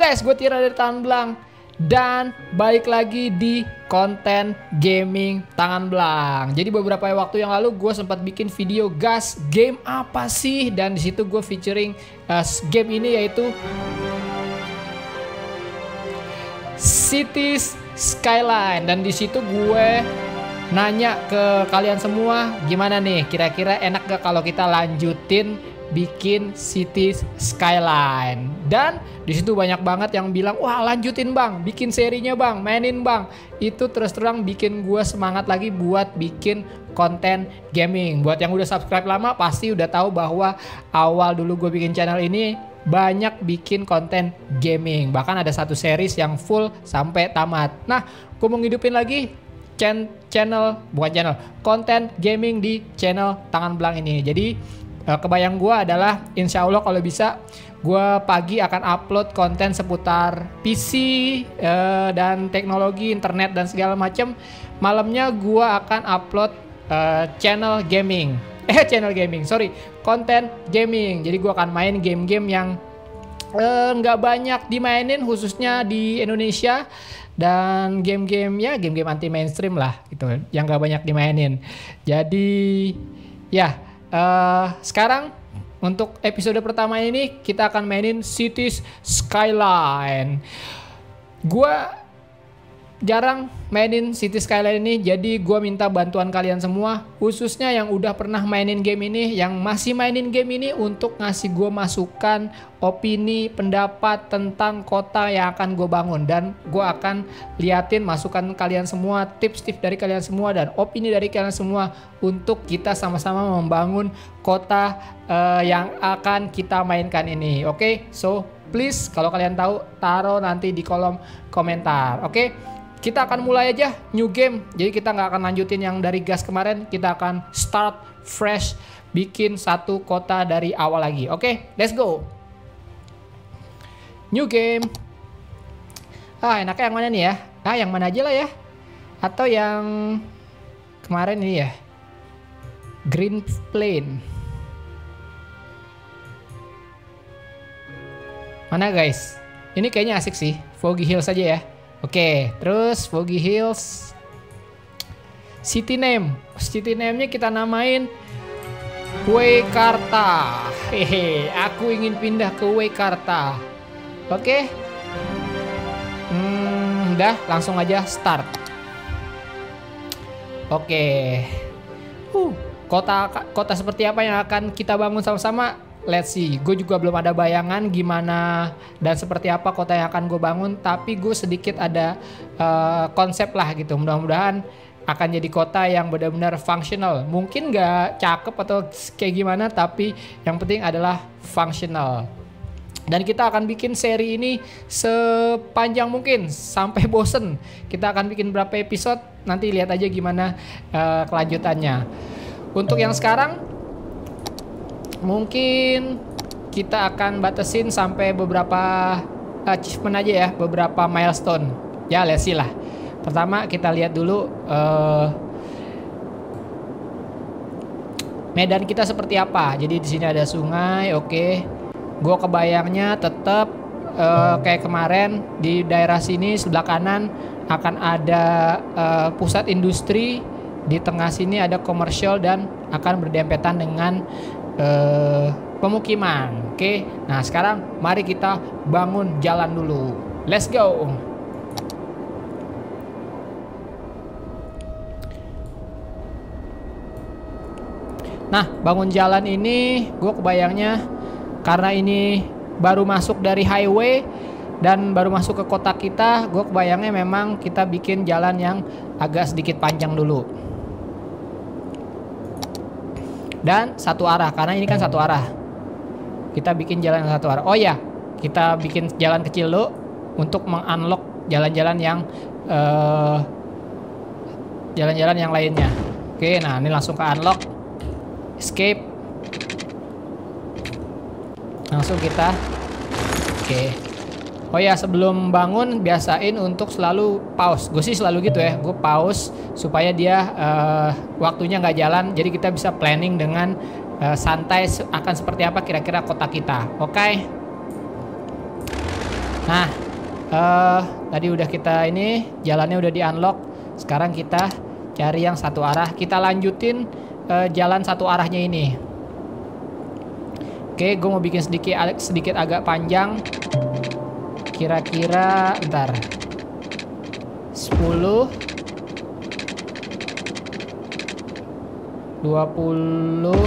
guys, gue Tira dari Tangan Belang. Dan balik lagi di konten gaming Tangan Belang. Jadi beberapa waktu yang lalu gue sempat bikin video gas game apa sih. Dan disitu gue featuring game ini yaitu Cities Skyline. Dan disitu gue nanya ke kalian semua, gimana nih kira-kira enak gak kalau kita lanjutin bikin Cities Skyline. Dan disitu banyak banget yang bilang, wah lanjutin bang, bikin serinya bang, mainin bang. Itu terus terang bikin gue semangat lagi buat bikin konten gaming. Buat yang udah subscribe lama pasti udah tahu bahwa awal dulu gue bikin channel ini banyak bikin konten gaming. Bahkan ada satu series yang full sampai tamat. Nah, gue mau ngidupin lagi konten gaming di channel Tangan Belang ini. Jadi kebayang gue adalah insya Allah kalau bisa gue pagi akan upload konten seputar PC dan teknologi internet dan segala macam. Malamnya gue akan upload konten gaming. Jadi gue akan main game-game yang nggak banyak dimainin khususnya di Indonesia. Dan game-game anti mainstream lah gitu, yang gak banyak dimainin. Jadi ya sekarang untuk episode pertama ini kita akan mainin Cities Skyline. Gua jarang mainin Cities Skyline ini, jadi gua minta bantuan kalian semua, khususnya yang udah pernah mainin game ini, yang masih mainin game ini, untuk ngasih gua masukan, opini, pendapat tentang kota yang akan gue bangun. Dan gue akan liatin masukan kalian semua, tips-tips dari kalian semua, dan opini dari kalian semua untuk kita sama-sama membangun kota yang akan kita mainkan ini. Oke, so please kalau kalian tahu, taruh nanti di kolom komentar. Oke, kita akan mulai aja new game. Jadi kita nggak akan lanjutin yang dari gas kemarin, kita akan start fresh, bikin satu kota dari awal lagi. Oke, let's go. New game. Enaknya yang mana nih ya? Yang mana aja lah ya. Atau yang kemarin ini ya, Green Plain. Mana guys? Ini kayaknya asik sih. Foggy Hills aja ya. Oke, terus Foggy Hills. City name. City name-nya kita namain Waikarta. Hehe, aku ingin pindah ke Waikarta. Oke. Udah, langsung aja start. Oke. Kota seperti apa yang akan kita bangun sama-sama? Let's see. Gue juga belum ada bayangan gimana dan seperti apa kota yang akan gue bangun, tapi gue sedikit ada konsep lah gitu. Mudah-mudahan akan jadi kota yang benar-benar functional. Mungkin gak cakep atau kayak gimana, tapi yang penting adalah functional. Dan kita akan bikin seri ini sepanjang mungkin sampai bosen. Kita akan bikin berapa episode, nanti lihat aja gimana kelanjutannya. Untuk yang sekarang mungkin kita akan batasin sampai beberapa achievement aja ya, beberapa milestone. Ya, let's see lah. Pertama kita lihat dulu medan kita seperti apa. Jadi di sini ada sungai, oke. Gue kebayangnya tetap kayak kemarin di daerah sini sebelah kanan akan ada pusat industri, di tengah sini ada komersial dan akan berdempetan dengan pemukiman. Oke. Nah, sekarang mari kita bangun jalan dulu. Let's go. Nah, bangun jalan ini gue kebayangnya karena ini baru masuk dari highway dan baru masuk ke kota kita, gue kebayangnya memang kita bikin jalan yang agak sedikit panjang dulu. Dan satu arah, karena ini kan satu arah. Kita bikin jalan satu arah. Oh ya, kita bikin jalan kecil dulu untuk mengunlock jalan-jalan yang lainnya. Oke, nah ini langsung ke unlock. Escape. Langsung kita. Oke. Oh ya, sebelum bangun biasain untuk selalu pause. Gue sih selalu gitu ya, gue pause supaya dia waktunya nggak jalan. Jadi kita bisa planning dengan santai akan seperti apa kira-kira kota kita. Oke. Nah, tadi udah kita ini jalannya udah di unlock. Sekarang kita cari yang satu arah. Kita lanjutin jalan satu arahnya ini. Oke, gue mau bikin sedikit agak panjang. Kira-kira ntar 10 20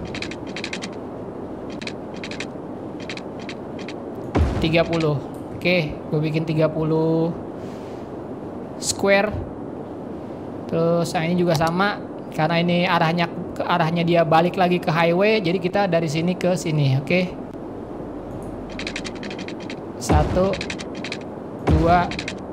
30. Oke, gue bikin 30 square. Terus yang ini juga sama, karena ini arahnya dia balik lagi ke highway, jadi kita dari sini ke sini. Oke. 1 2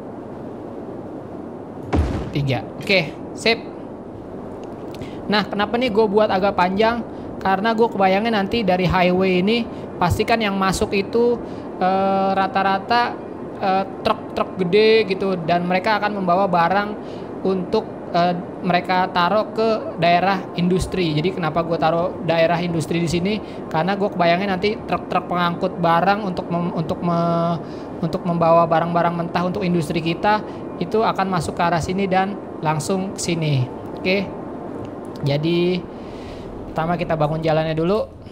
3. Oke, sip. Nah, kenapa nih gue buat agak panjang? Karena gue kebayangin nanti dari highway ini pastikan yang masuk itu rata-rata truk-truk gede gitu, dan mereka akan membawa barang untuk mereka taruh ke daerah industri. Jadi kenapa gue taruh daerah industri di sini? Karena gue kebayangin nanti truk-truk pengangkut barang untuk membawa barang-barang mentah untuk industri kita itu akan masuk ke arah sini dan langsung ke sini. Oke. Jadi pertama kita bangun jalannya dulu.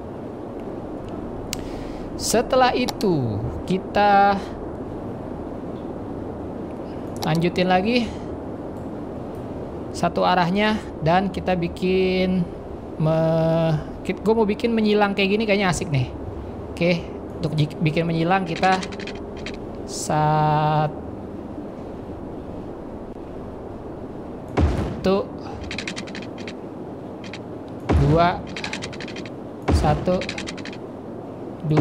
Setelah itu kita lanjutin lagi satu arahnya, dan kita bikin gue mau bikin menyilang kayak gini, kayaknya asik nih. Oke, untuk bikin menyilang kita 1 2 1 2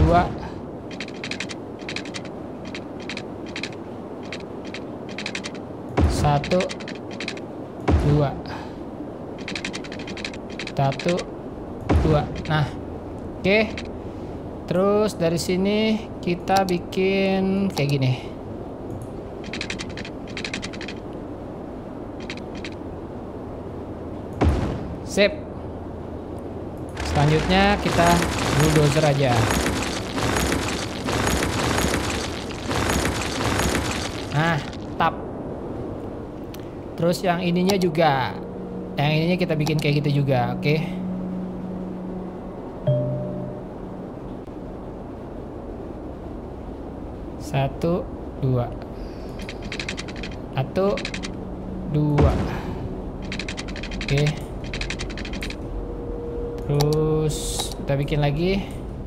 1 2 1 2. Nah, oke. Terus dari sini kita bikin kayak gini. Sip. Selanjutnya kita bulldozer aja. Nah, tap. Terus yang ininya juga. Yang ininya kita bikin kayak gitu juga, oke. Satu, dua. 1 2. Oke. Terus kita bikin lagi.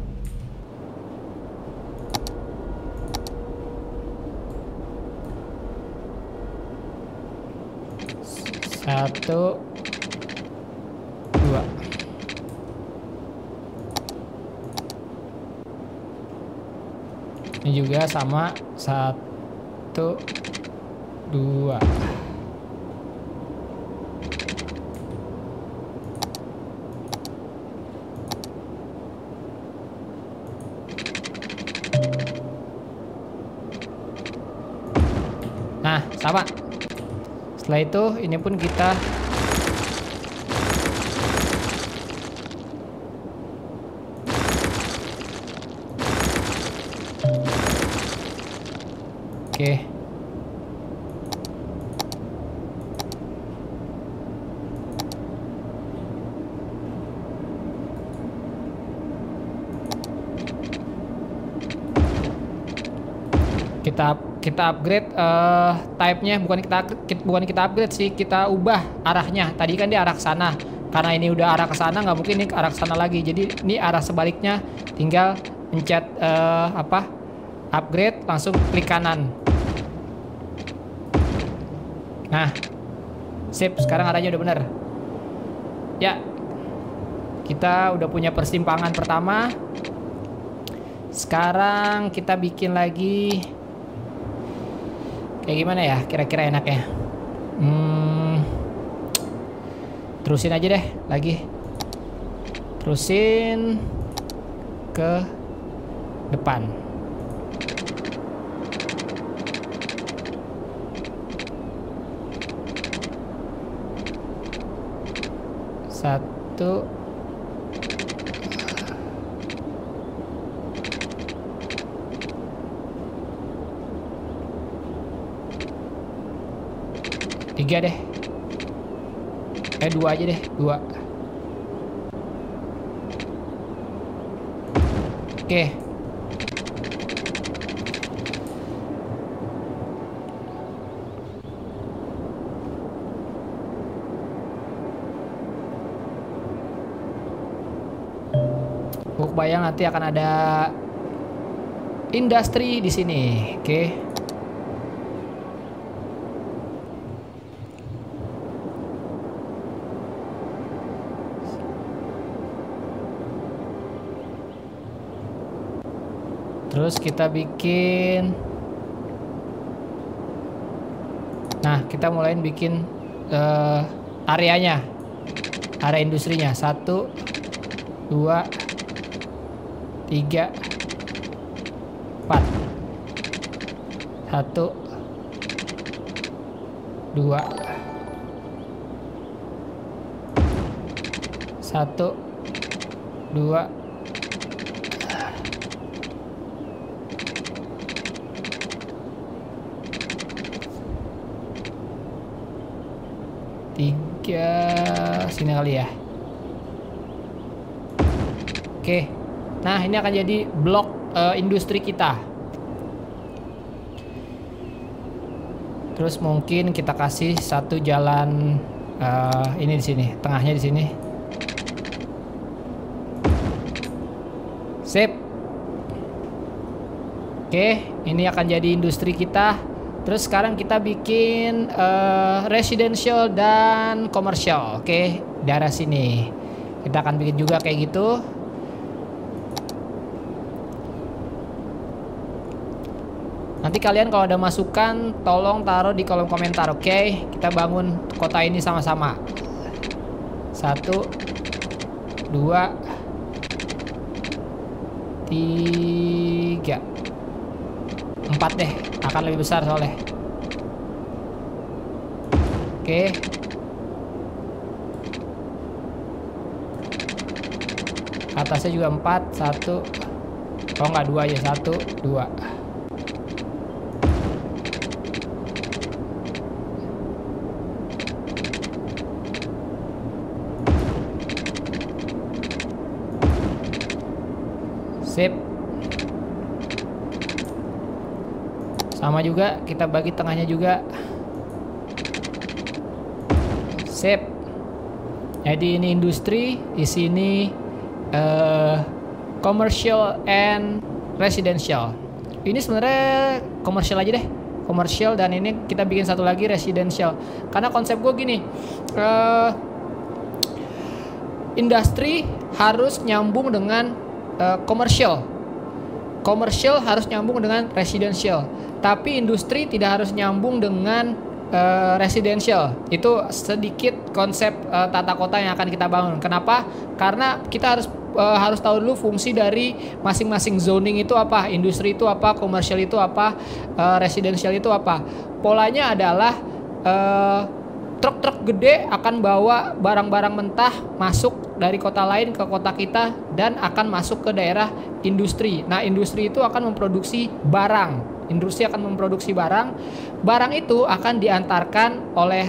Satu, 2. Ini juga sama. 1 2. Nah, sama. Setelah itu ini pun kita oke. Kita upgrade type-nya, bukan kita upgrade sih, kita ubah arahnya. Tadi kan dia arah ke sana. Karena ini udah arah ke sana, nggak mungkin ini ke arah ke sana lagi. Jadi ini arah sebaliknya, tinggal pencet upgrade, langsung klik kanan. Nah, sip, sekarang arahnya udah bener. Ya, kita udah punya persimpangan pertama. Sekarang kita bikin lagi. Kayak gimana ya kira-kira enaknya? Terusin aja deh lagi. Terusin ke depan. Satu. 3 deh. 2 aja deh, 2. Oke. Gue bayang nanti akan ada industri di sini. Oke. Terus kita bikin. Nah, kita mulain bikin areanya. Area industrinya. 1, 2, 3, 4. 1, 2, 1, 2, 3 sini kali ya. Oke. Nah, ini akan jadi blok industri kita. Terus mungkin kita kasih satu jalan ini di sini, tengahnya di sini. Sip. Oke, ini akan jadi industri kita. Terus sekarang kita bikin residential dan komersial. Oke, daerah sini. Kita akan bikin juga kayak gitu. Nanti kalian kalau ada masukan tolong taruh di kolom komentar, oke? Kita bangun kota ini sama-sama. 1, 2, 3, 4 deh. Akan lebih besar soalnya. Oke. Atasnya juga 4, 1. Oh enggak, 2 aja, 1, 2. Sip. Sama juga, kita bagi tengahnya juga. Sip. Jadi ini industri, di sini commercial and residential. Ini sebenarnya komersial aja deh, komersial, dan ini kita bikin satu lagi residential. Karena konsep gue gini, industri harus nyambung dengan komersial. Komersial harus nyambung dengan residential. Tapi industri tidak harus nyambung dengan residential. Itu sedikit konsep tata kota yang akan kita bangun. Kenapa? Karena kita harus tahu dulu fungsi dari masing-masing zoning itu apa, industri itu apa, komersial itu apa, residential itu apa. Polanya adalah truk-truk gede akan bawa barang-barang mentah masuk dari kota lain ke kota kita dan akan masuk ke daerah industri. Nah, industri itu akan memproduksi barang. Industri akan memproduksi barang. Barang itu akan diantarkan oleh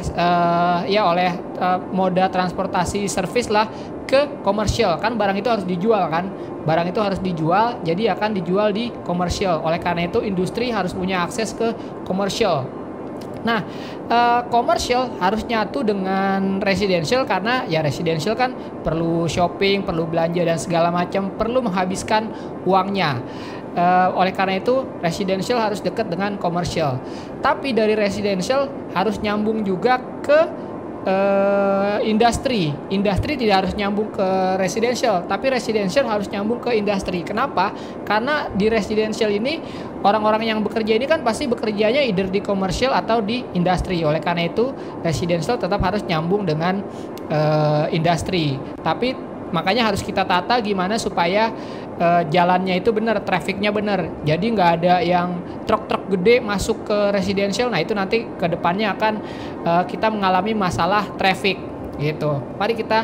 moda transportasi servis lah ke komersial. Kan barang itu harus dijual kan. Barang itu harus dijual, jadi akan dijual di komersial. Oleh karena itu industri harus punya akses ke komersial. Nah, komersial harus nyatu dengan residential karena ya residential kan perlu shopping, perlu belanja dan segala macam, perlu menghabiskan uangnya. Oleh karena itu residential harus dekat dengan komersial. Tapi dari residential harus nyambung juga ke industri. Industri tidak harus nyambung ke residential, tapi residential harus nyambung ke industri. Kenapa? Karena di residential ini orang-orang yang bekerja ini kan pasti bekerjanya either di komersial atau di industri. Oleh karena itu residential tetap harus nyambung dengan industri. Tapi makanya harus kita tata gimana supaya jalannya itu benar, trafficnya benar. Jadi nggak ada yang truk-truk gede masuk ke residential. Nah itu nanti ke depannya akan kita mengalami masalah traffic gitu. Mari kita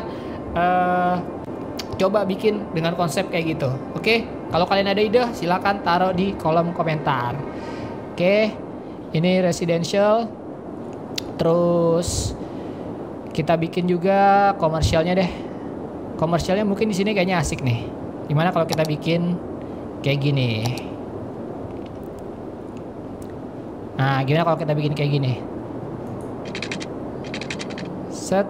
coba bikin dengan konsep kayak gitu. Oke, kalau kalian ada ide silakan taruh di kolom komentar. Oke, ini residential. Terus kita bikin juga komersialnya deh. Komersialnya mungkin di sini kayaknya asik nih. Gimana kalau kita bikin kayak gini? Nah, gimana kalau kita bikin kayak gini? Set.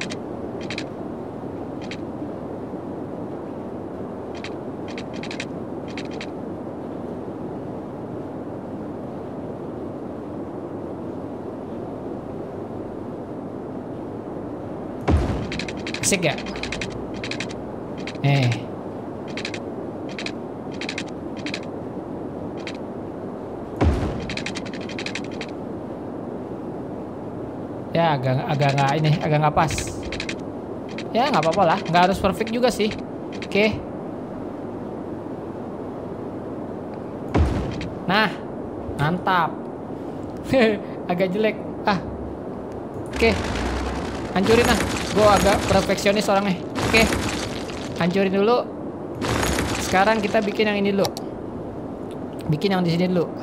Asik gak? Ya agak nggak pas. Ya nggak apa-apa lah, nggak harus perfect juga sih. Oke. Nah, mantap. Agak jelek. Oke. Hancurin lah. Gue agak perfeksionis orangnya. Oke. Hancurin dulu. Sekarang kita bikin yang ini dulu. Bikin yang di sini dulu.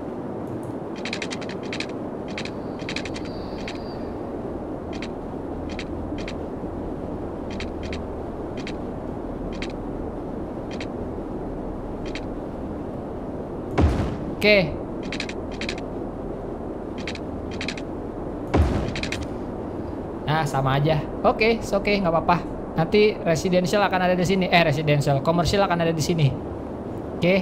Oke. Nah, sama aja. Oke, nggak apa-apa. Nanti residential akan ada di sini. Residential, komersial akan ada di sini. Oke.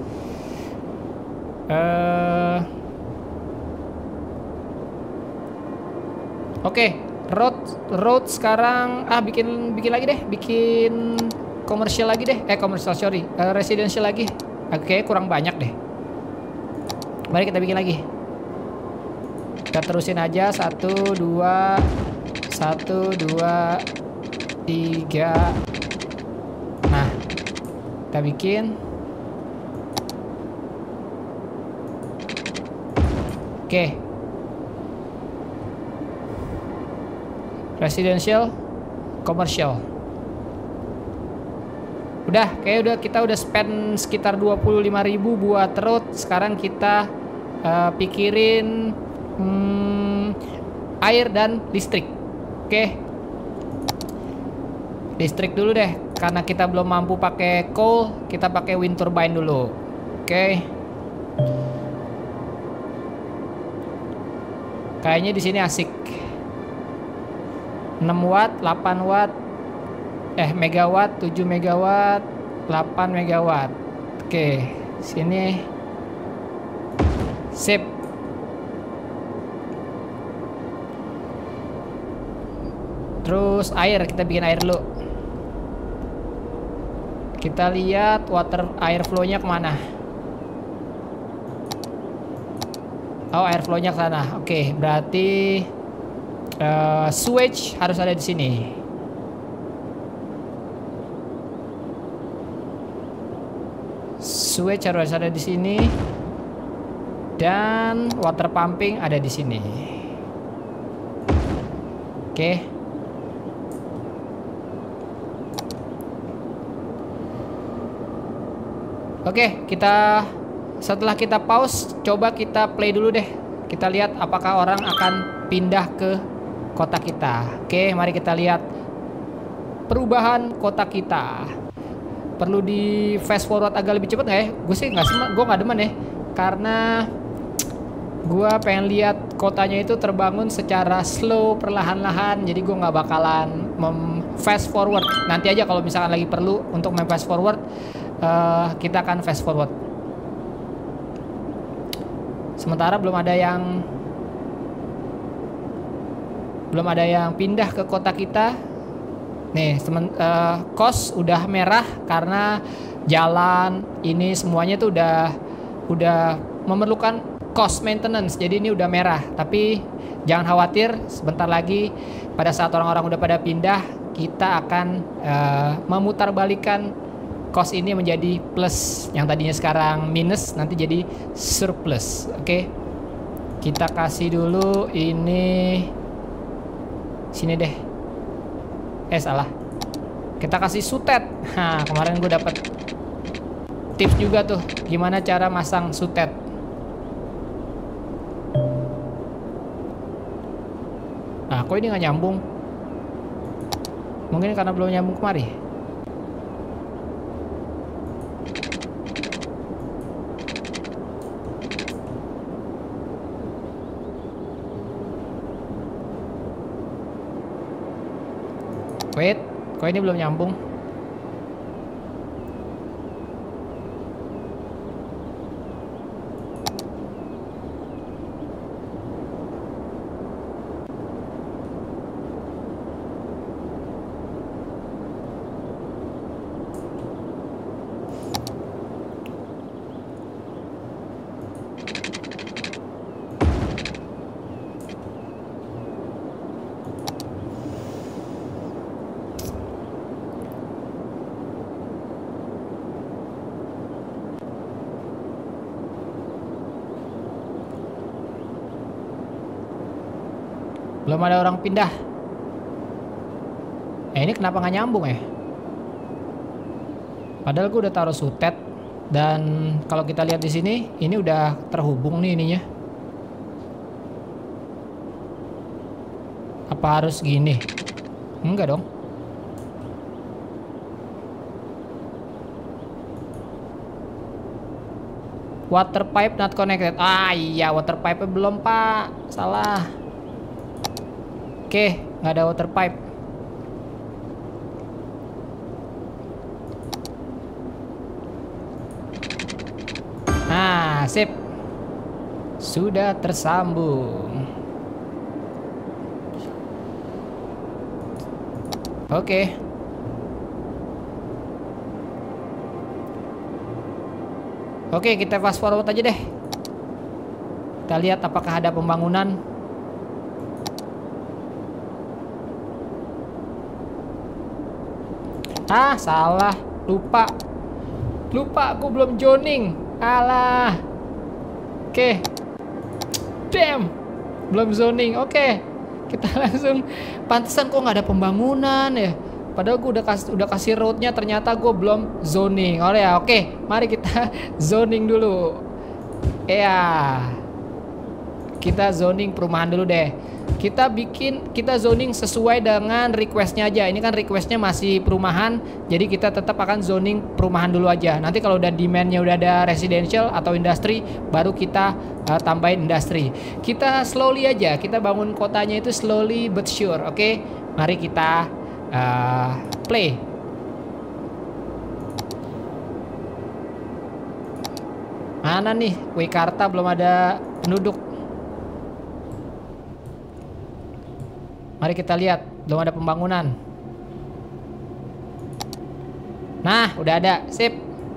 Oke, road sekarang bikin lagi deh, bikin komersial lagi deh. Komersial, sorry. Residential lagi. Oke, kurang banyak deh. Mari kita bikin lagi. Kita terusin aja 1 2 1 2 3. Nah, kita bikin. Oke. Residential, commercial. Kita udah spend sekitar 25.000 buat road. Sekarang kita pikirin air dan listrik. Oke. Listrik dulu deh, karena kita belum mampu pakai coal, kita pakai wind turbine dulu. Oke. Kayaknya di sini asik. 6 watt, 8 watt, megawatt, 7 megawatt, 8 megawatt. Oke, sini. Sip. Terus air, kita bikin air dulu. Kita lihat air flow-nya kemana. Oh, air flow-nya ke sana. Oke, berarti switch harus ada di sini. Switch harus ada di sini. Dan water pumping ada di sini. Oke. Oke, setelah kita pause, coba kita play dulu deh. Kita lihat apakah orang akan pindah ke kota kita. Oke, mari kita lihat perubahan kota kita. Perlu di fast forward agak lebih cepat nggak ya? Gue sih nggak demen ya, karena gue pengen lihat kotanya itu terbangun secara slow, perlahan-lahan. Jadi gue nggak bakalan fast forward. Nanti aja kalau misalkan lagi perlu untuk fast forward, kita akan fast forward. Sementara belum ada yang pindah ke kota kita. Nih, cost udah merah karena jalan ini semuanya tuh udah memerlukan cost maintenance. Jadi ini udah merah. Tapi jangan khawatir, sebentar lagi pada saat orang-orang udah pada pindah, kita akan memutarbalikkan cost ini menjadi plus. Yang tadinya sekarang minus, nanti jadi surplus. Oke. Kita kasih dulu ini sini deh. Salah. Kita kasih sutet. Nah, kemarin gue dapet tips juga tuh gimana cara masang sutet. Nah, kok ini nggak nyambung? Mungkin karena belum nyambung kemari. Wait, kok ini belum nyambung? Belum ada orang pindah. Ini kenapa nggak nyambung ya? Padahal gue udah taruh sutet. Dan kalau kita lihat di sini, ini udah terhubung nih ininya. Apa harus gini? Enggak dong. Water pipe not connected. Ah iya, water pipe belum pak. Salah. Oke, nggak ada water pipe. Nah, sip. Sudah tersambung. Oke. Oke, kita fast forward aja deh. Kita lihat apakah ada pembangunan. Ah, salah. Lupa, aku belum zoning. Alah. Oke. Damn. Belum zoning. Oke. Kita langsung. Pantesan kok nggak ada pembangunan ya. Padahal gue udah kasih roadnya, ternyata gue belum zoning. Oh ya, oke. Mari kita zoning dulu. Ya. Kita zoning perumahan dulu deh. Kita zoning sesuai dengan requestnya aja. Ini kan requestnya masih perumahan, jadi kita tetap akan zoning perumahan dulu aja. Nanti kalau udah demandnya udah ada residential atau industri, baru kita tambahin industri. Kita slowly aja, kita bangun kotanya itu slowly but sure. Oke, mari kita play. Mana nih Waikarta, belum ada penduduk. Mari kita lihat, belum ada pembangunan. Nah, udah ada, sip.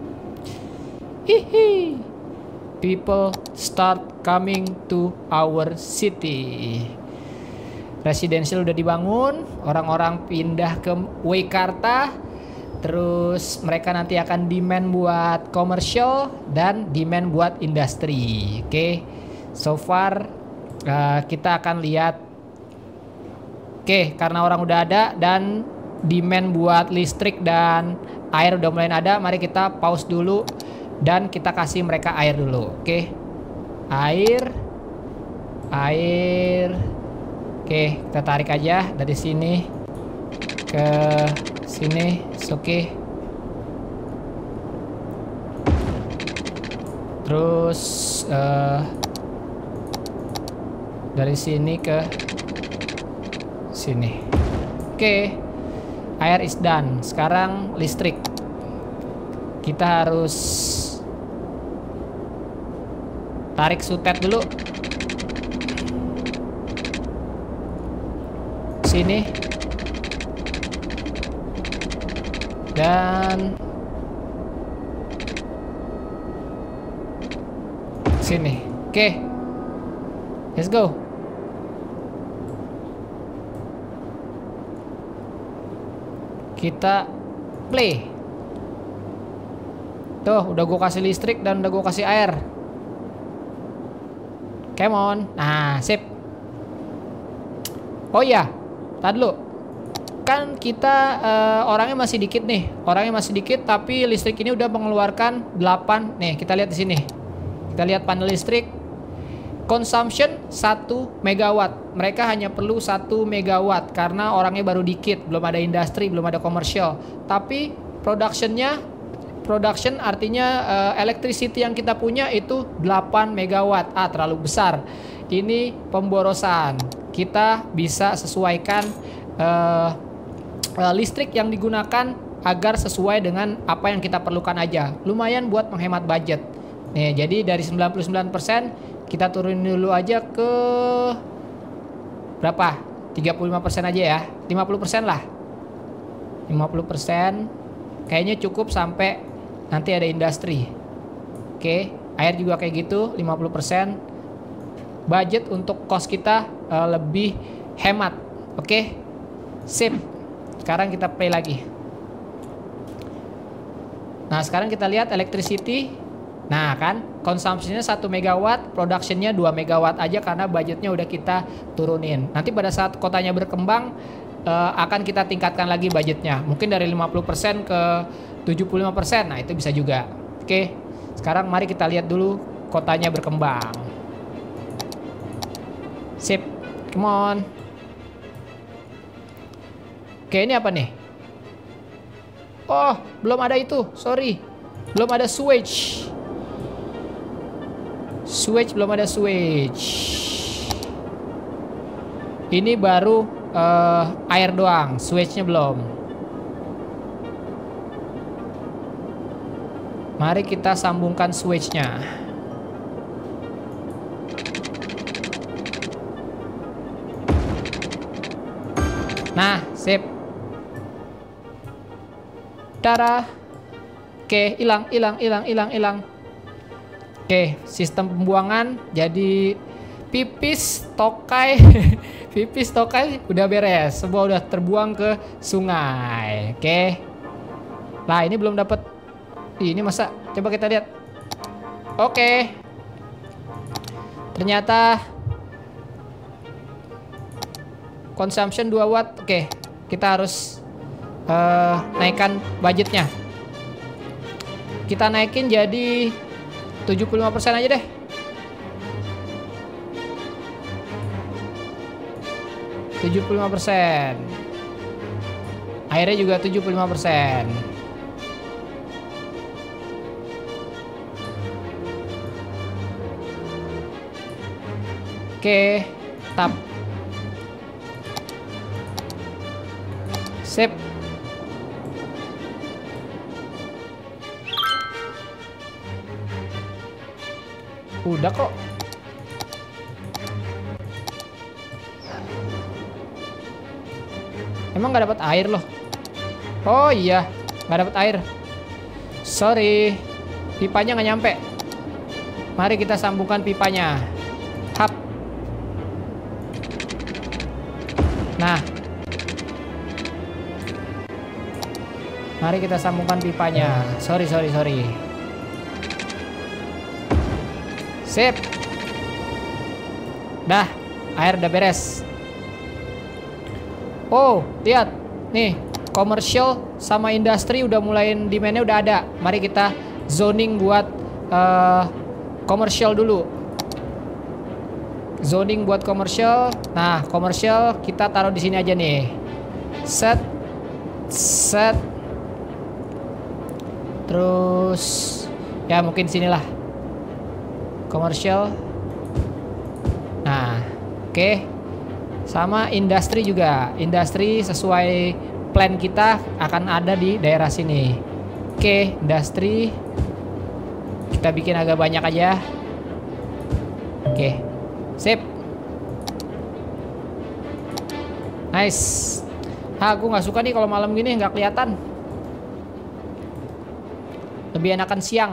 Hihi. People start coming to our city. Residential udah dibangun, orang-orang pindah ke Waikarta. Terus mereka nanti akan demand buat commercial dan demand buat industri. Oke, so far kita akan lihat. Oke, karena orang udah ada dan demand buat listrik dan air udah mulai ada, mari kita pause dulu dan kita kasih mereka air dulu. Oke, air. Oke, kita tarik aja dari sini ke sini. Oke. Terus dari sini ke sini. Oke. Air is done. Sekarang listrik. Kita harus tarik sutet dulu. Sini. Dan sini. Oke. Let's go. Kita play. Tuh, udah gue kasih listrik dan udah gue kasih air. Come on. Nah, sip. Oh iya, tadi dulu. Kan kita orangnya masih dikit nih. Orangnya masih dikit, tapi listrik ini udah mengeluarkan 8. Nih, kita lihat di sini. Kita lihat panel listrik. consumption 1 megawatt. Mereka hanya perlu 1 megawatt karena orangnya baru dikit, belum ada industri, belum ada komersial. Tapi production artinya electricity yang kita punya itu 8 megawatt. Terlalu besar. Ini pemborosan. Kita bisa sesuaikan listrik yang digunakan agar sesuai dengan apa yang kita perlukan aja. Lumayan buat menghemat budget. Nih, jadi dari 99% kita turunin dulu aja ke berapa? 35% aja ya. 50% lah. 50% kayaknya cukup sampai nanti ada industri. Oke, air juga kayak gitu, 50%. Budget untuk cost kita lebih hemat. Oke. Sip. Sekarang kita play lagi. Nah, sekarang kita lihat electricity. Nah, kan konsumsinya 1 megawatt, productionnya 2 megawatt aja karena budgetnya udah kita turunin. Nanti pada saat kotanya berkembang akan kita tingkatkan lagi budgetnya. Mungkin dari 50% ke 75%. Nah, itu bisa juga. Oke. Sekarang mari kita lihat dulu kotanya berkembang. Sip. Come on. Oke, ini apa nih? Oh, belum ada itu. Sorry. Belum ada switch. Belum ada switch. Ini baru air doang. Switchnya belum. Mari kita sambungkan switchnya. Nah, sip. Darah. Oke, hilang. Oke, sistem pembuangan jadi pipis tokai. Pipis tokai udah beres. Semua udah terbuang ke sungai. Oke. Nah, ini belum dapat. Ini masa? Coba kita lihat. Oke. Ternyata consumption 2 watt. Oke, kita harus naikkan budgetnya. Kita naikin jadi 75% aja deh. %75. Airnya juga 75%. Oke, tap. Sip. Udah kok. Emang nggak dapat air loh? Oh iya, nggak dapat air. Sorry, pipanya nggak nyampe. Mari kita sambungkan pipanya. Hap. Nah, mari kita sambungkan pipanya. Sorry. Sip. Dah, air udah beres. Oh, lihat. Nih, komersial sama industri udah mulai demand-nya udah ada. Mari kita zoning buat komersial dulu. Zoning buat komersial. Nah, komersial kita taruh di sini aja nih. Set. Terus ya mungkin sinilah. Komersial. Nah, oke. Sama industri juga. Industri sesuai plan kita akan ada di daerah sini. Oke, industri kita bikin agak banyak aja. Oke. Sip. Nice. Aku nggak suka nih kalau malam gini nggak kelihatan. Lebih enakan siang.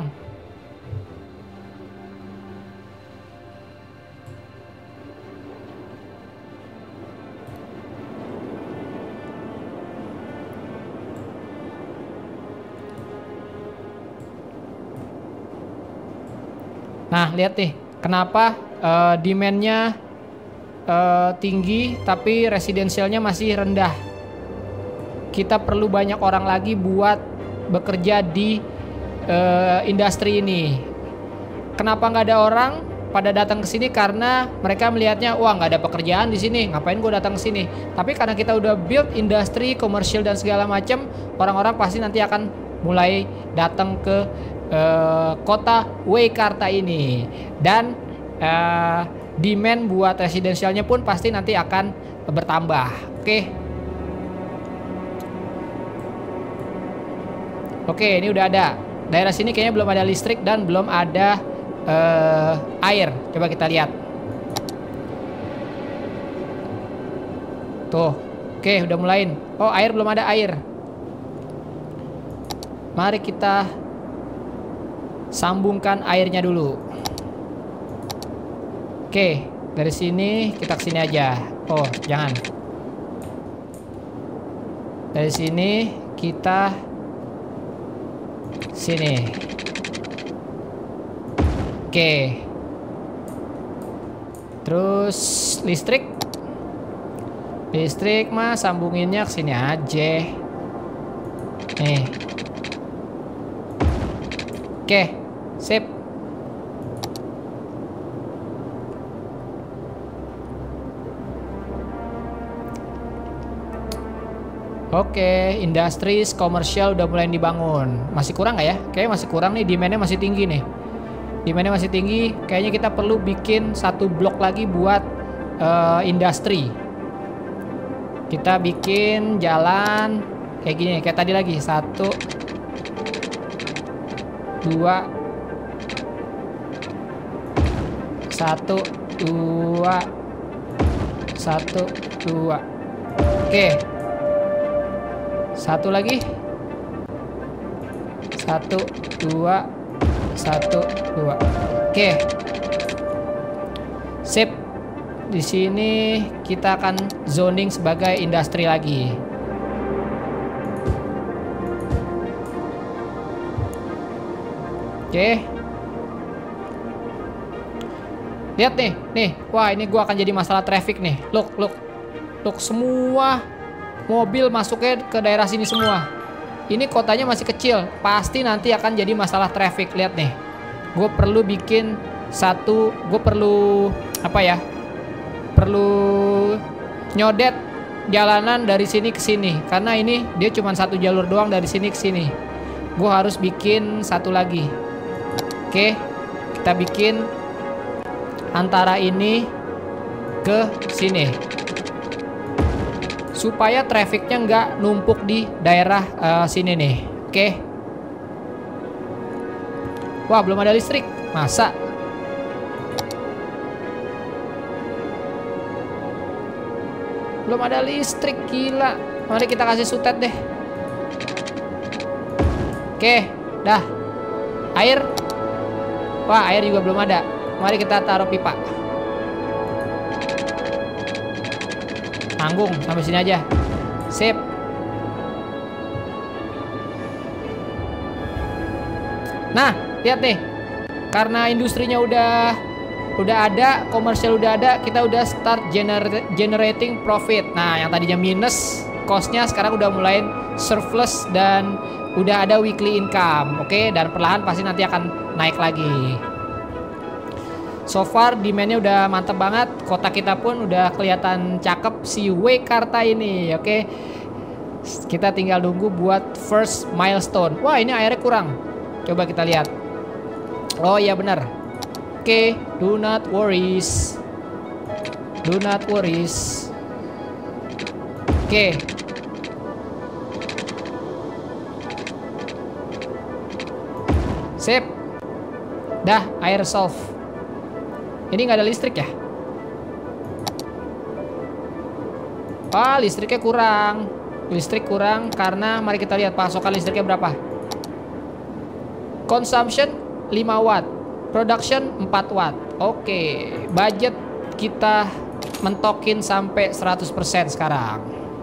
Nah, lihat nih, kenapa demand-nya tinggi tapi residensialnya masih rendah. Kita perlu banyak orang lagi buat bekerja di industri ini. Kenapa nggak ada orang? pada datang ke sini karena mereka melihatnya, wah nggak ada pekerjaan di sini, ngapain gue datang ke sini. Tapi karena kita udah build industri, komersial dan segala macam, orang-orang pasti nanti akan mulai datang ke kota Waikarta ini. Dan demand buat residensialnya pun pasti nanti akan bertambah. Oke, ini udah ada. Daerah sini kayaknya belum ada listrik dan belum ada air. Coba kita lihat. Tuh. Oke, udah mulain. Oh, air belum ada air. Mari kita sambungkan airnya dulu. Oke, dari sini kita ke sini aja. Oh, jangan. Dari sini kita sini. Oke. Terus listrik. Listrik mah sambunginnya ke sini aja. Nih. Oke, sip. Oke, industries komersial udah mulai dibangun. Masih kurang nggak ya? Kayaknya masih kurang nih, demandnya masih tinggi nih. Demandnya masih tinggi, kayaknya kita perlu bikin satu blok lagi buat industri. Kita bikin jalan kayak gini, kayak tadi lagi. 1, 2, 1, 2, 1, 2. Oke. Satu lagi. 1, 2, 1, 2. Oke. Sip. Di sini kita akan zoning sebagai industri lagi. Oke. Lihat nih. Wah, ini gua akan jadi masalah traffic nih. Look, semua mobil masuknya ke daerah sini semua. Ini kotanya masih kecil, pasti nanti akan jadi masalah traffic. Lihat nih, gue perlu bikin satu, gue perlu apa ya? Perlu nyodet jalanan dari sini ke sini, karena ini dia cuma satu jalur doang dari sini ke sini. Gue harus bikin satu lagi. Oke, kita bikin antara ini ke sini, supaya trafficnya nggak numpuk di daerah sini nih. Oke. Wah, belum ada listrik. Masa? Belum ada listrik, gila. Mari kita kasih sutet deh. Oke, dah. Air. Wah, air juga belum ada. Mari kita taruh pipa. Tanggung sampai sini aja. Sip. Nah, lihat nih. Karena industrinya udah ada, komersial udah ada, kita udah start generating profit. Nah, yang tadinya minus cost-nya sekarang udah mulai surplus dan udah ada weekly income. Oke, dan perlahan pasti nanti akan naik lagi. So far demand-nya udah mantep banget. Kota kita pun udah kelihatan cakep, si Waikarta ini. Oke. Kita tinggal nunggu buat first milestone. Wah, ini airnya kurang. Coba kita lihat. Oh iya benar. Oke, do not worries. Do not worries. Oke. Sip. Dah, air solve. Ini nggak ada listrik ya? Ah, listriknya kurang. Listrik kurang karena mari kita lihat pasokan listriknya berapa. Consumption 5 watt, production 4 watt. Oke, budget kita mentokin sampai 100% sekarang.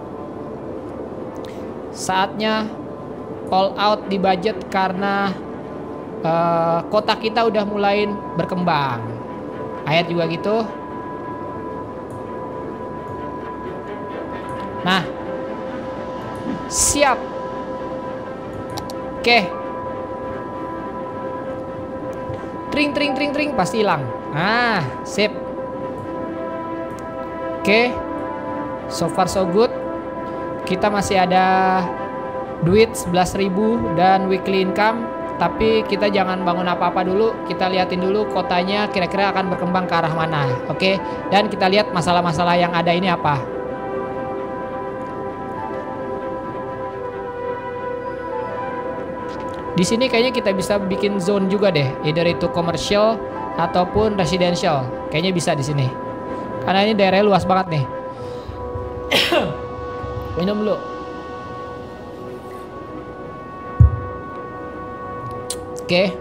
Saatnya all out di budget karena kota kita udah mulai berkembang. Air juga gitu. Nah, siap. Oke. Tring pasti hilang. Nah, sip. Oke. So far so good. Kita masih ada duit 11.000 dan weekly income. Tapi kita jangan bangun apa-apa dulu. Kita liatin dulu kotanya kira-kira akan berkembang ke arah mana. Oke. Dan kita lihat masalah-masalah yang ada ini apa. Di sini kayaknya kita bisa bikin zone juga deh. Either itu commercial ataupun residential. Kayaknya bisa di sini. Karena ini daerahnya luas banget nih. Minum dulu. Oke.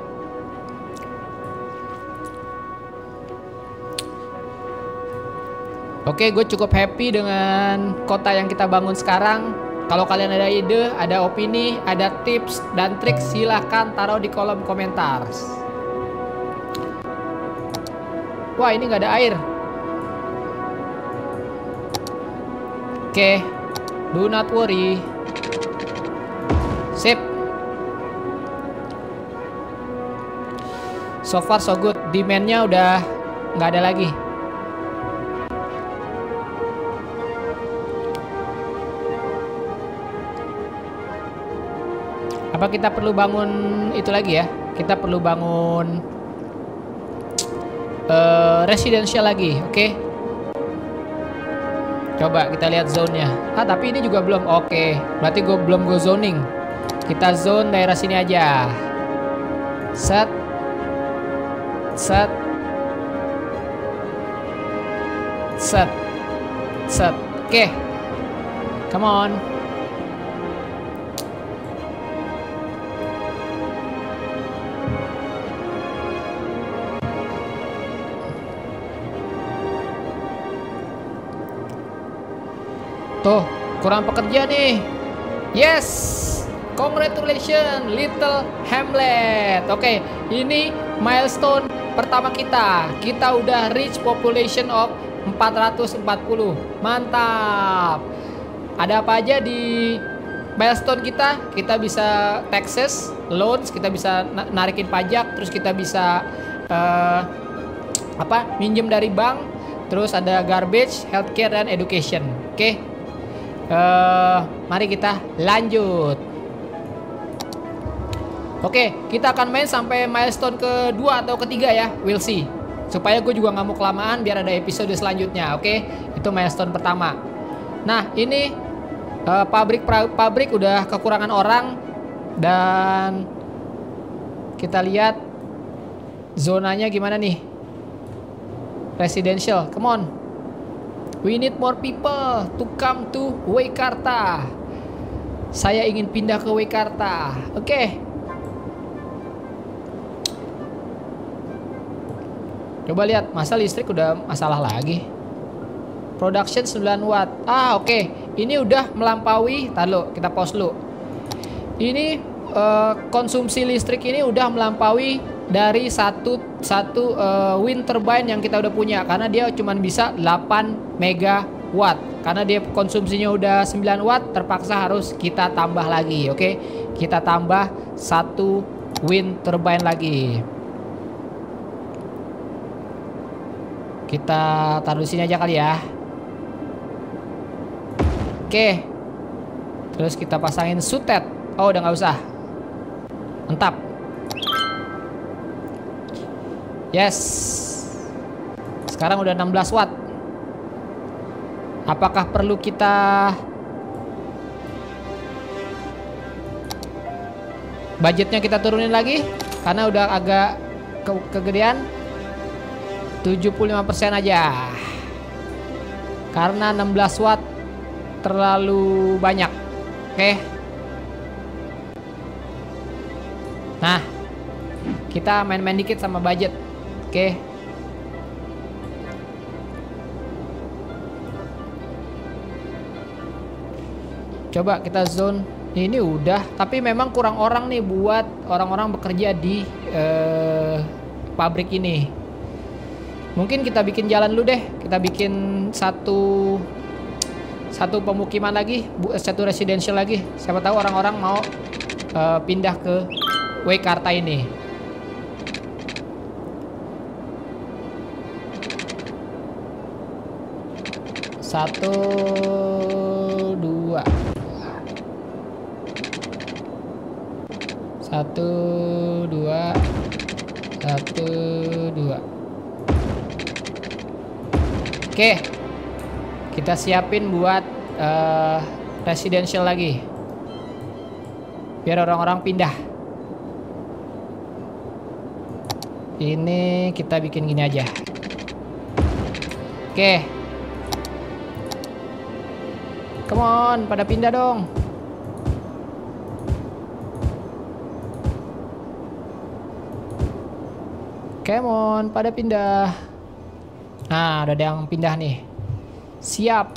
Oke, gue cukup happy dengan kota yang kita bangun sekarang. Kalau kalian ada ide, ada opini, ada tips dan trik, silahkan taruh di kolom komentar. Wah, ini nggak ada air. Oke, do not worry. Sip. So far so good. Demand-nya udah nggak ada lagi. Apa kita perlu bangun itu lagi ya? Kita perlu bangun residential lagi, oke? Coba kita lihat zone-nya. Ah, tapi ini juga belum. Oke, berarti gue belum go zoning. Kita zone daerah sini aja. Set. Set. Set. Set. Oke. Come on. Tuh, kurang pekerja nih. Yes. Congratulations, Little Hamlet. Oke, ini milestone pertama kita. Kita udah reach population of 440. Mantap. Ada apa aja di milestone kita? Kita bisa taxes, loans, kita bisa narikin pajak, terus kita bisa minjem dari bank, terus ada garbage, healthcare dan education. Oke. Mari kita lanjut. Oke, kita akan main sampai milestone kedua atau ketiga ya. We'll see. Supaya gue juga nggak mau kelamaan biar ada episode selanjutnya. Oke, itu milestone pertama. Nah, ini pabrik udah kekurangan orang. Dan kita lihat zonanya gimana nih. Residential, come on. We need more people to come to Weikarta. Saya ingin pindah ke Weikarta. Oke. Coba lihat, masa listrik udah masalah lagi. Production 9 watt. Ah, oke. Ini udah melampaui. Tar dulu, kita pause dulu. Ini konsumsi listrik ini udah melampaui dari satu wind turbine yang kita udah punya, karena dia cuma bisa 8 megawatt. Karena dia konsumsinya udah 9 watt, terpaksa harus kita tambah lagi. Oke. Kita tambah 1 wind turbine lagi. Kita taruh di sini aja kali ya. Oke. Terus kita pasangin sutet. Oh, udah nggak usah. Mantap. Yes. Sekarang udah 16 watt. Apakah perlu kita budgetnya kita turunin lagi? Karena udah agak kegedean. 75% aja. Karena 16 watt terlalu banyak. Oke. Nah, kita main-main dikit sama budget. Oke. Coba kita zone. Ini udah, tapi memang kurang orang nih buat orang-orang bekerja di pabrik ini. Mungkin kita bikin jalan dulu deh. Kita bikin satu pemukiman lagi, satu residential lagi. Siapa tahu orang-orang mau pindah ke Weikarta ini. 1, 2. 1, 2. 1, 2. Oke. Kita siapin buat residential lagi. Biar orang-orang pindah. Ini kita bikin gini aja. Oke. Come on, pada pindah dong. Come on, pada pindah. Nah, udah ada yang pindah nih. Siap.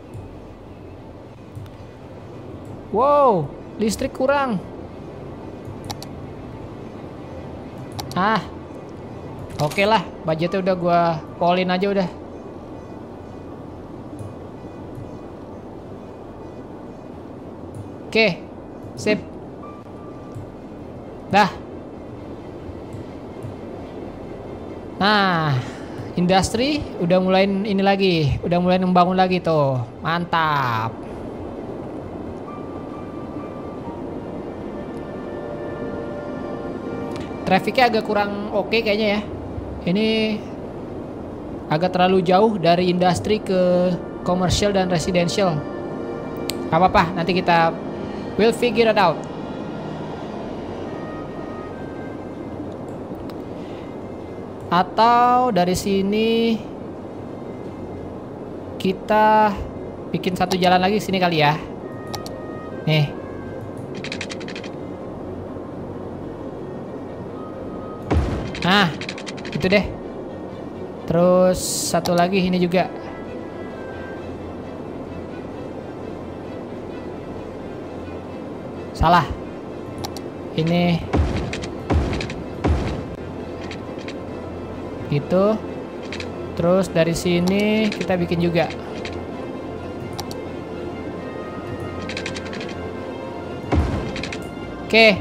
Wow, listrik kurang. Oke lah, budgetnya udah gua polin aja udah. Oke, sip. Dah. Nah, industri udah mulai ini lagi, udah mulai membangun lagi tuh. Mantap. Trafficnya agak kurang oke kayaknya ya. Ini agak terlalu jauh dari industri ke komersial dan residential. Gak apa-apa, nanti kita we'll figure it out. Atau dari sini kita bikin satu jalan lagi sini kali ya. Nih. Nah, itu deh. Terus satu lagi ini juga. Salah. Ini gitu. Terus dari sini kita bikin juga. Oke.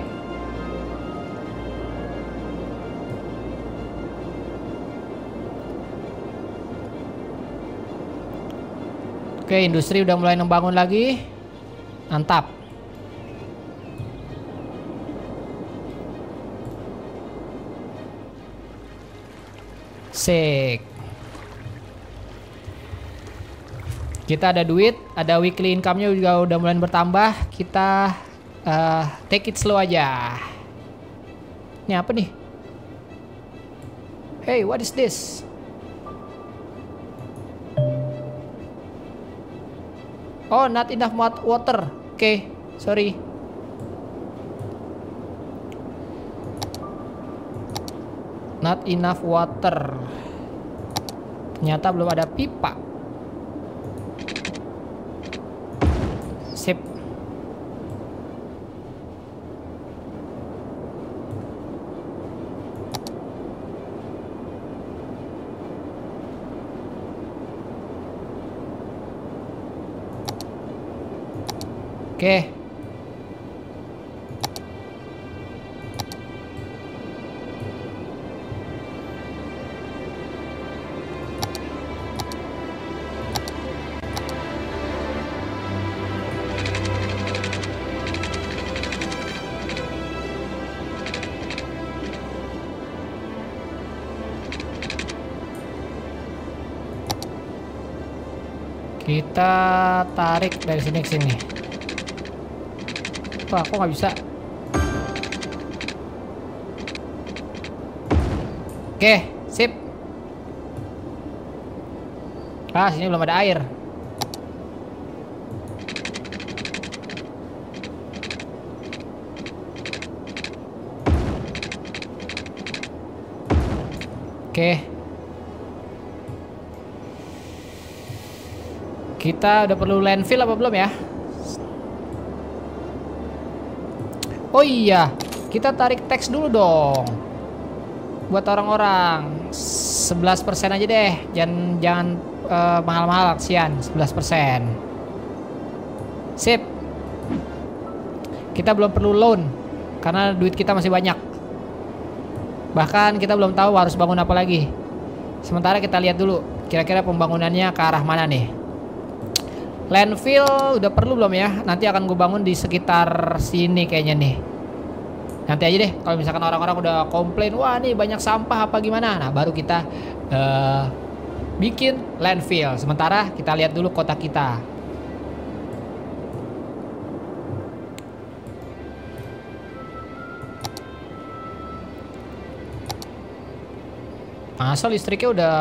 Oke, industri udah mulai membangun lagi. Mantap. Sik. Kita ada duit, ada weekly income-nya juga udah mulai bertambah. Kita take it slow aja. Ini apa nih? Hey, what is this? Oh, not enough water. Oke, sorry. Not enough water. Ternyata belum ada pipa. Sip. Oke. Kita tarik dari sini ke sini. Wah, kok nggak bisa? Oke, sip. Ah, sini belum ada air. Oke. Kita udah perlu landfill apa belum ya? Oh iya, kita tarik tax dulu dong. Buat orang-orang 11% aja deh. Jangan mahal-mahal, kasihan. 11%. Sip. Kita belum perlu loan karena duit kita masih banyak. Bahkan kita belum tahu harus bangun apa lagi. Sementara kita lihat dulu kira-kira pembangunannya ke arah mana nih. Landfill udah perlu belum ya? Nanti akan gue bangun di sekitar sini kayaknya nih. Nanti aja deh kalau misalkan orang-orang udah komplain, wah nih banyak sampah apa gimana. Nah baru kita bikin landfill. Sementara kita lihat dulu kota kita. Masa listriknya udah...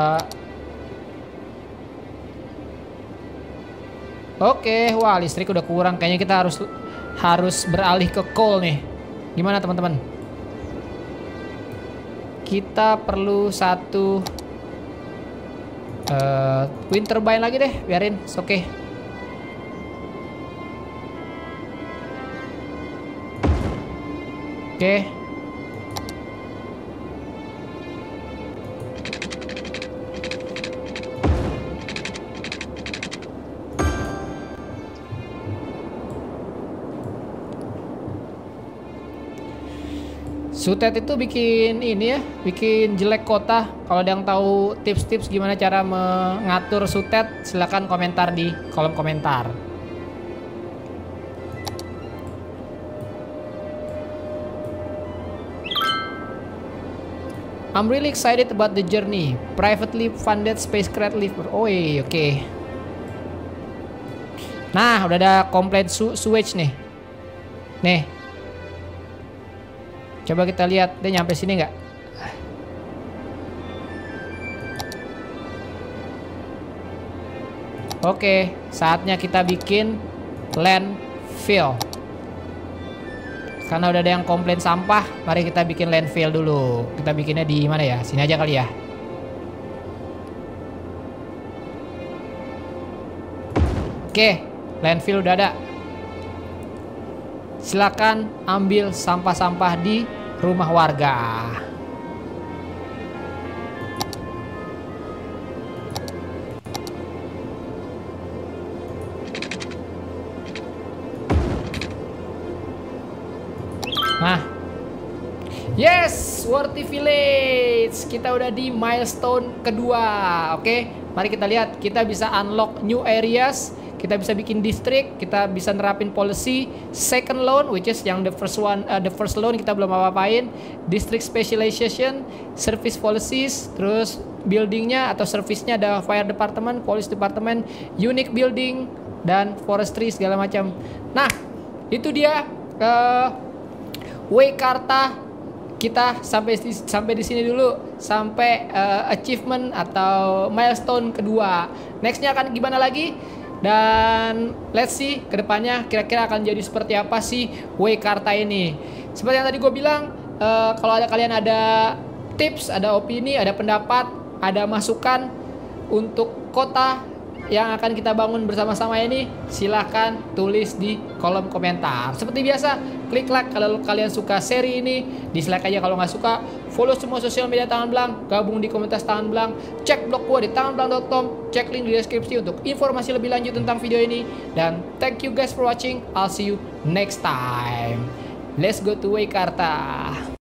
Oke, wah listrik udah kurang. Kayaknya kita harus beralih ke coal nih. Gimana teman-teman? Kita perlu satu wind turbine lagi deh, biarin. Oke. Oke. Sutet itu bikin ini ya, bikin jelek kota. Kalau ada yang tahu tips-tips gimana cara mengatur Sutet, silahkan komentar di kolom komentar. I'm really excited about the journey. Privately funded spacecraft lift. Oh iya, oke. Nah, udah ada complete sewage nih. Nih. Coba kita lihat, dia nyampe sini nggak? Oke, saatnya kita bikin landfill. Karena udah ada yang komplain sampah, mari kita bikin landfill dulu. Kita bikinnya di mana ya? Sini aja kali ya. Oke, landfill udah ada. Silakan ambil sampah-sampah di rumah warga. Nah, yes, Worthy Village. Kita udah di milestone kedua. Oke, mari kita lihat. Kita bisa unlock new areas. Kita bisa bikin district, kita bisa nerapin policy second loan, which is yang the first loan kita belum apa-apain, district specialization, service policies, terus buildingnya atau service-nya ada fire department, police department, unique building, dan forestry segala macam. Nah, itu dia Waikarta kita sampai di sini dulu, sampai achievement atau milestone kedua. Nextnya akan gimana lagi? Dan let's see kedepannya kira-kira akan jadi seperti apa sih Waikarta ini. Seperti yang tadi gue bilang, kalau kalian ada tips, ada opini, ada pendapat, ada masukan untuk kota yang akan kita bangun bersama-sama ini, silahkan tulis di kolom komentar. Seperti biasa, klik like kalau kalian suka seri ini, dislike aja kalau nggak suka. Follow semua sosial media Tangan Belang, gabung di komunitas Tangan Belang, cek blog gua di tanganbelang.com, cek link di deskripsi untuk informasi lebih lanjut tentang video ini. Dan thank you guys for watching. I'll see you next time. Let's go to Waikarta.